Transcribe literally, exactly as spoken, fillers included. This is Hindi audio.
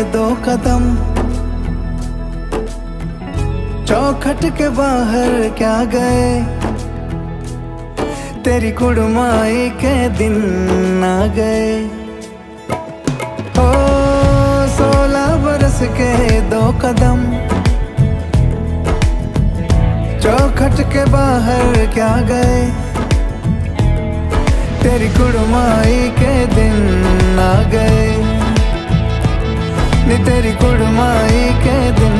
दो कदम, चौखट के बाहर क्या गए, तेरी कुड़माई के दिन आ गए। ओ सोलह बरस के दो कदम, चौखट के बाहर क्या गए, तेरी कुड़माई के दिन आ गए, नी तेरी कुड़माई के दिन